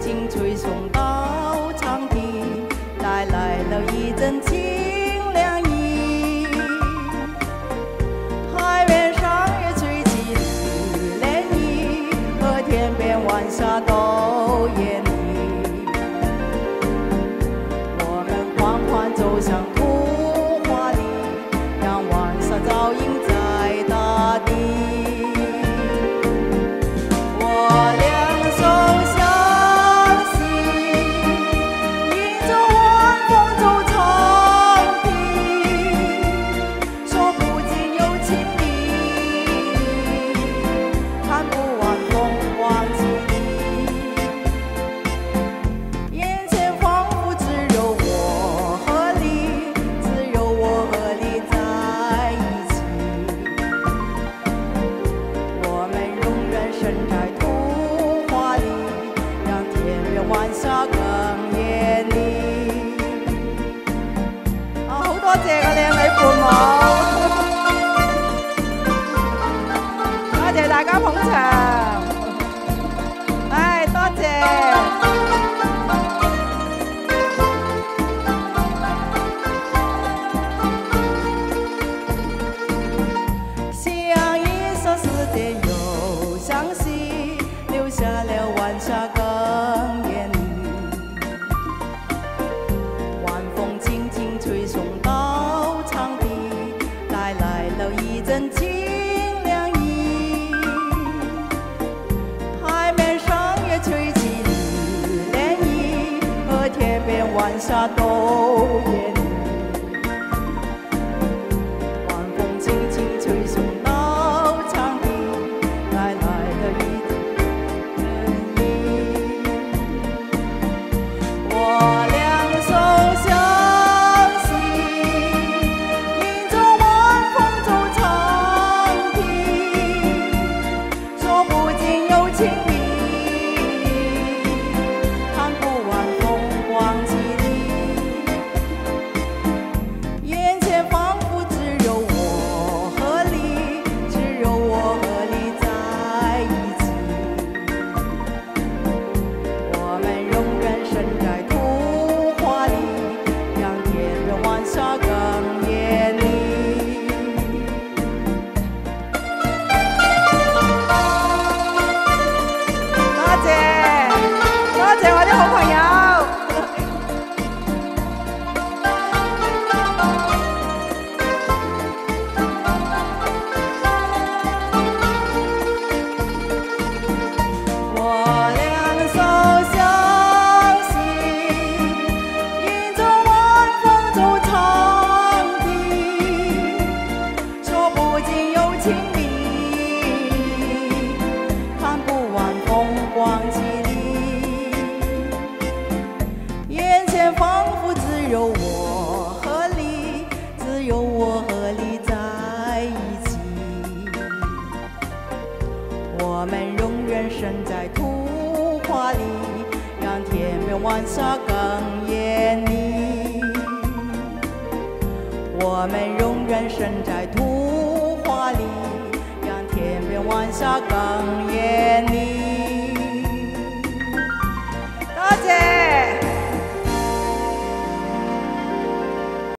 轻吹送到长堤，带来了一阵清凉意。海面上也吹起绿涟漪，和天边晚霞都艳丽。我们缓缓走向图画里，让晚霞照映在大地。晚霞更艳丽。好多謝個靚女伴舞，多謝大家捧場，多謝。夕阳一霎时间又向西，留下了晚霞更艳丽。晚风轻轻吹送到长堤，带来了一阵清凉意。海面上也吹起绿涟漪，和天边晚霞都艳丽。晚风轻轻吹送到长堤，带来了一阵我两手相携，迎着晚风走长堤，说不尽有情意，看不完风光绮丽。眼前仿佛只有我和你，只有我和你在一起。我们永远身在图画里，让天边晚霞更艳丽。多謝我啲好朋友。我兩手相攜，迎着晚風走長堤，說不盡有情意，看不完風光綺麗。眼前仿佛只有我和你，只有我和你在一起。我們永遠身在圖畫裡，讓天邊晚霞更豔麗。我們永遠身在圖畫裡，讓天邊晚霞更豔麗。